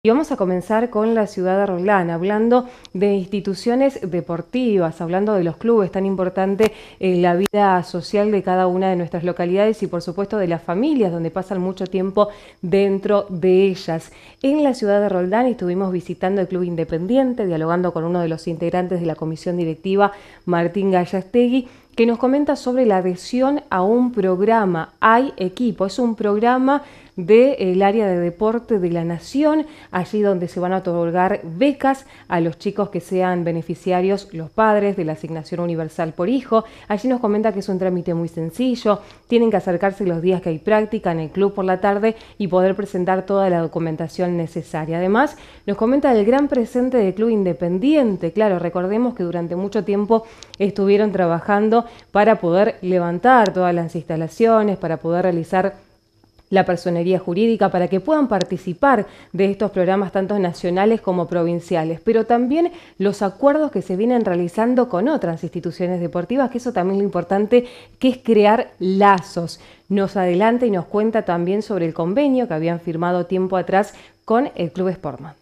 Y vamos a comenzar con la ciudad de Roldán, hablando de instituciones deportivas, hablando de los clubes, tan importante en la vida social de cada una de nuestras localidades y por supuesto de las familias, donde pasan mucho tiempo dentro de ellas. En la ciudad de Roldán estuvimos visitando el Club Independiente, dialogando con uno de los integrantes de la comisión directiva, Martín Gallastegui, que nos comenta sobre la adhesión a un programa. Hay Equipo, es un programa del área de deporte de la Nación, allí donde se van a otorgar becas a los chicos que sean beneficiarios, los padres de la asignación universal por hijo. Allí nos comenta que es un trámite muy sencillo, tienen que acercarse los días que hay práctica en el club por la tarde y poder presentar toda la documentación necesaria. Además, nos comenta del gran presente del Club Independiente. Claro, recordemos que durante mucho tiempo estuvieron trabajando para poder levantar todas las instalaciones, para poder realizar la personería jurídica, para que puedan participar de estos programas tanto nacionales como provinciales, pero también los acuerdos que se vienen realizando con otras instituciones deportivas, que eso también es lo importante, que es crear lazos. Nos adelanta y nos cuenta también sobre el convenio que habían firmado tiempo atrás con el Club Sportman.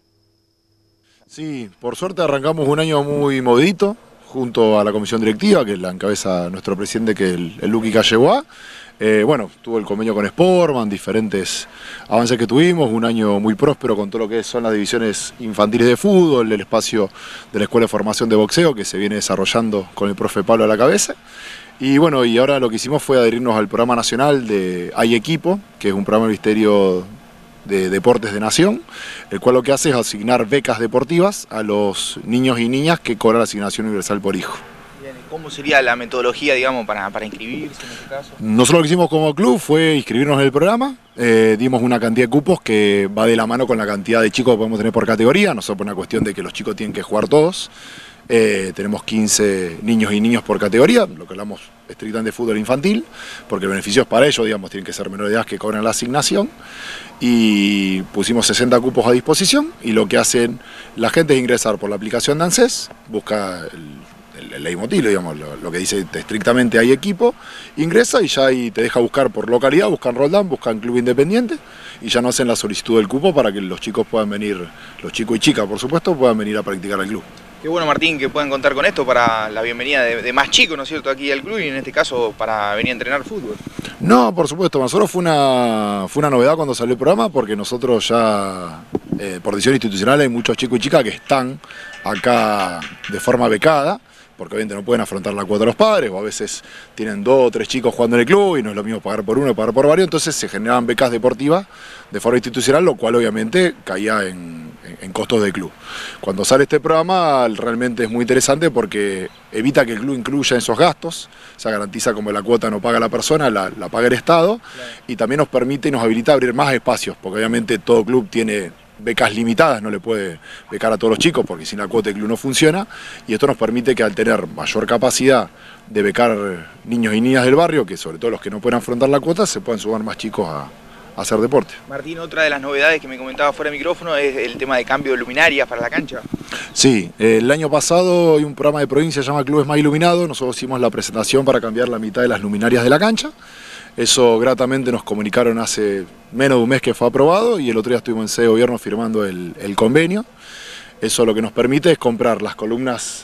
Sí, por suerte arrancamos un año muy movidito, junto a la comisión directiva, que la encabeza nuestro presidente, que es el Luqui Calleguá. Bueno, tuvo el convenio con Sportman, diferentes avances que tuvimos, un año muy próspero con todo lo que son las divisiones infantiles de fútbol, el espacio de la Escuela de Formación de Boxeo, que se viene desarrollando con el profe Pablo a la cabeza. Y bueno, y ahora lo que hicimos fue adherirnos al programa nacional de Hay Equipo, que es un programa del Ministerio de Deportes de Nación, el cual lo que hace es asignar becas deportivas a los niños y niñas que cobran la asignación universal por hijo. ¿Cómo sería la metodología, digamos, para inscribirse en este caso? Nosotros lo que hicimos como club fue inscribirnos en el programa, dimos una cantidad de cupos que va de la mano con la cantidad de chicos que podemos tener por categoría, nosotros por una cuestión de que los chicos tienen que jugar todos. Tenemos 15 niños y niños por categoría, lo que hablamos estrictamente de fútbol infantil, porque el beneficio es para ellos, digamos, tienen que ser menores de edad que cobran la asignación, y pusimos 60 cupos a disposición, y lo que hacen la gente es ingresar por la aplicación de ANSES, busca el leitmotiv, digamos, lo que dice estrictamente Hay Equipo, ingresa y ya ahí te deja buscar por localidad, buscan Roldán, buscan Club Independiente y ya no hacen la solicitud del cupo para que los chicos puedan venir, los chicos y chicas por supuesto, puedan venir a practicar al club. Qué bueno, Martín, que puedan contar con esto para la bienvenida de más chicos, ¿no es cierto?, aquí al club y en este caso para venir a entrenar fútbol. No, por supuesto, para nosotros fue una novedad cuando salió el programa, porque nosotros ya, por decisión institucional, hay muchos chicos y chicas que están acá de forma becada, porque obviamente no pueden afrontar la cuota de los padres, o a veces tienen 2 o 3 chicos jugando en el club y no es lo mismo pagar por uno que pagar por varios, entonces se generaban becas deportivas de forma institucional, lo cual obviamente caía en costos del club. Cuando sale este programa realmente es muy interesante porque evita que el club incluya esos gastos, o sea, garantiza como la cuota no paga la persona, la paga el Estado, claro. Y también nos permite y nos habilita a abrir más espacios, porque obviamente todo club tiene becas limitadas, no le puede becar a todos los chicos porque sin la cuota el club no funciona, y esto nos permite que al tener mayor capacidad de becar niños y niñas del barrio, que sobre todo los que no pueden afrontar la cuota, se puedan sumar más chicos a hacer deporte. Martín, otra de las novedades que me comentaba fuera de micrófono es el tema de cambio de luminarias para la cancha. Sí, el año pasado hay un programa de provincia que se llama Clubes Más Iluminados, nosotros hicimos la presentación para cambiar la mitad de las luminarias de la cancha. Eso gratamente nos comunicaron hace menos de un mes que fue aprobado y el otro día estuvimos en sede de gobierno firmando el convenio. Eso lo que nos permite es comprar las columnas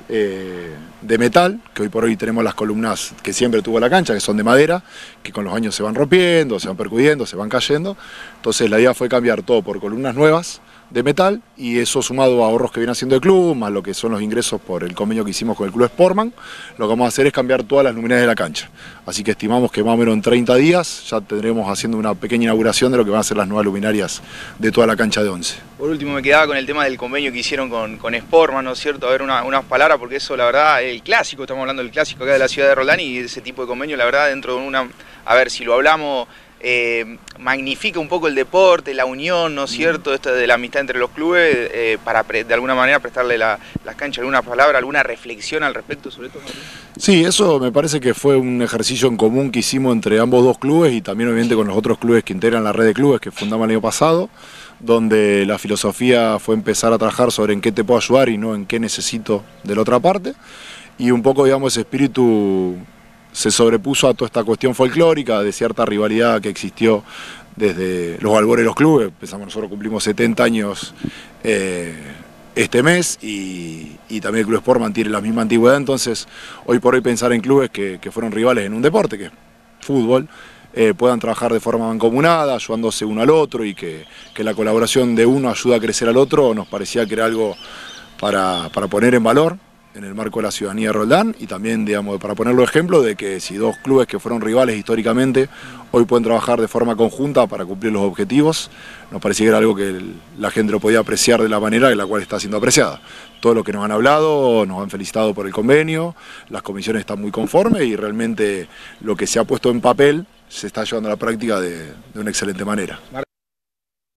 de metal, que hoy por hoy tenemos las columnas que siempre tuvo la cancha, que son de madera, que con los años se van rompiendo, se van percudiendo, se van cayendo. Entonces la idea fue cambiar todo por columnas nuevas de metal, y eso sumado a ahorros que viene haciendo el club, más lo que son los ingresos por el convenio que hicimos con el Club Sportman, lo que vamos a hacer es cambiar todas las luminarias de la cancha. Así que estimamos que más o menos en 30 días ya tendremos haciendo una pequeña inauguración de lo que van a ser las nuevas luminarias de toda la cancha de 11. Por último me quedaba con el tema del convenio que hicieron con Sportman, ¿no es cierto? A ver unas palabras, porque eso la verdad, el clásico, estamos hablando del clásico acá de la ciudad de Roldán, y ese tipo de convenio la verdad dentro de una, a ver si lo hablamos, magnifica un poco el deporte, la unión, ¿no es cierto?, esto de la amistad entre los clubes, para de alguna manera prestarle las canchas alguna palabra, alguna reflexión al respecto sobre esto. Sí, eso me parece que fue un ejercicio en común que hicimos entre ambos dos clubes y también obviamente con los otros clubes que integran la red de clubes que fundamos el año pasado, donde la filosofía fue empezar a trabajar sobre en qué te puedo ayudar y no en qué necesito de la otra parte, y un poco, digamos, ese espíritu se sobrepuso a toda esta cuestión folclórica de cierta rivalidad que existió desde los albores de los clubes. Pensamos, nosotros cumplimos 70 años este mes y también el Club Sport mantiene la misma antigüedad, entonces hoy por hoy pensar en clubes que fueron rivales en un deporte, que es fútbol, puedan trabajar de forma mancomunada, ayudándose uno al otro y que la colaboración de uno ayuda a crecer al otro, nos parecía que era algo para poner en valor en el marco de la ciudadanía de Roldán y también, digamos, para ponerlo ejemplo de que si dos clubes que fueron rivales históricamente hoy pueden trabajar de forma conjunta para cumplir los objetivos, nos parecía que era algo que la gente lo podía apreciar de la manera en la cual está siendo apreciada. Todo lo que nos han hablado, nos han felicitado por el convenio, las comisiones están muy conformes y realmente lo que se ha puesto en papel se está llevando a la práctica de una excelente manera.